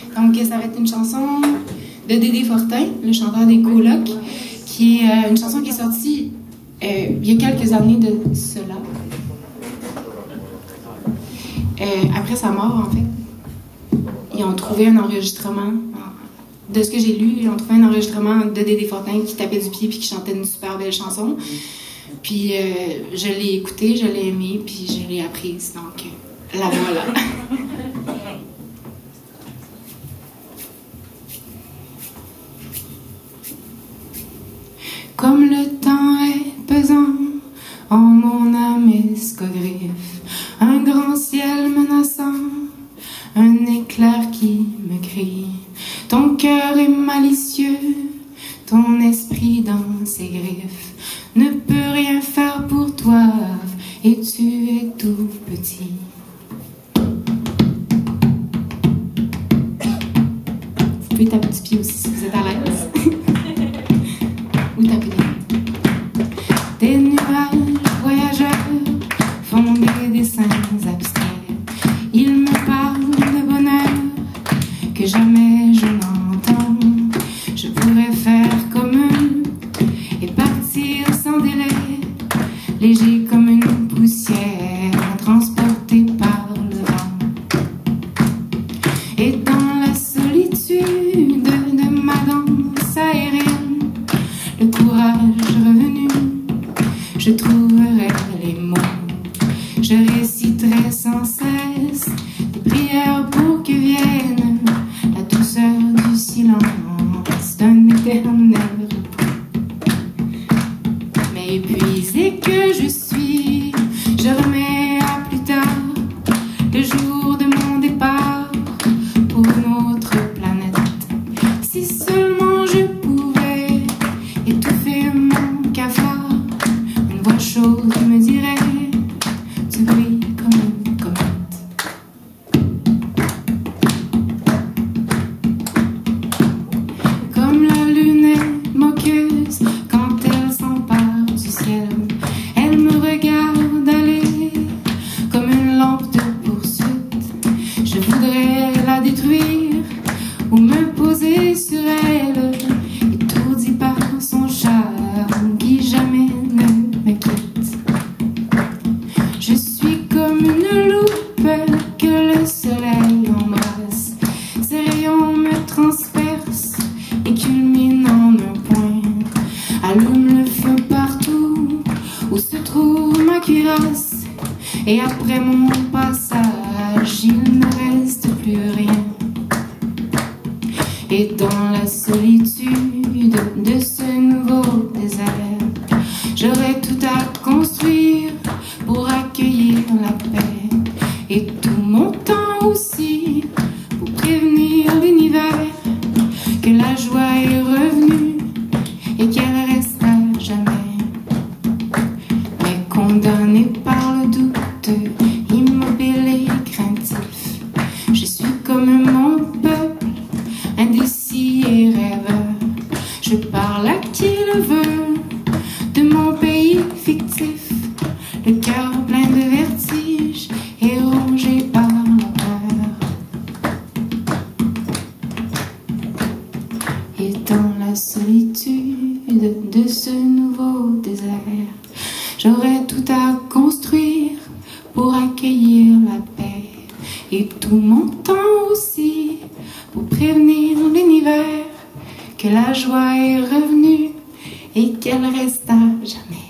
Donc, ça va être une chanson de Dédé Fortin, le chanteur des Colocs, qui est une chanson qui est sortie il y a quelques années de cela. Après sa mort, en fait, ils ont trouvé un enregistrement. De ce que j'ai lu, ils ont trouvé un enregistrement de Dédé Fortin qui tapait du pied puis qui chantait une super belle chanson. Puis je l'ai écoutée, je l'ai aimée, puis je l'ai apprise. Donc, la voilà. Comme le temps est pesant en mon âme escogriffe, un grand ciel menaçant, un éclair qui me crie. Ton cœur est malicieux, ton esprit dans ses griffes ne peut rien faire pour toi et tu es tout petit. Vous pouvez taper du pied aussi si vous êtes à l'aise. Ou taper des mains. Des nuages voyageurs font des dessins abstraits. Ils me parlent de bonheur que jamais je n'entends. Je pourrais faire comme eux et partir sans délai, léger comme une poussière transportée par le vent. Et dans la solitude de ma danse aérienne, le courage revenu, je trouverai les mots. Je réciterai sans cesse des prières pour que vienne la douceur du silence d'un éternel repos. Mais épuisé que je suis, je remets à plus tard le jour de mon départ pour une autre planète. Si seulement je pouvais étouffer mon cafard, une voix chaude me dirait: tu brilles comme une comète. Comme la lune est moqueuse quand elle s'empare du ciel, elle me regarde aller comme une lampe de poursuite. Je voudrais la détruire ou me poser sur elle, étourdi par son charme qui jamais ne me quitte. Je suis comme une loupe que le soleil embrasse. Ses rayons me transpercent et culminent en un point. Allume le feu partout où se trouve ma cuirasse. Et après mon passage, il ne reste plus rien. Et dans la solitude de ce nouveau désert, j'aurai tout à construire pour accueillir la paix. Et tout mon temps aussi pour prévenir l'univers que la joie est revenue et qu'elle restera jamais. Mais condamné par le doute, immobile et craintif, je suis comme mon peuple, indécis et rêveur. Je parle à qui le veut de mon pays fictif, le cœur plein de vertige et rongé par la peur. Et dans la solitude de ce nouveau désert, j'aurai tout à construire pour accueillir la paix. Et tout mon temps aussi pour prévenir l'univers que la joie est revenue et qu'elle reste à jamais.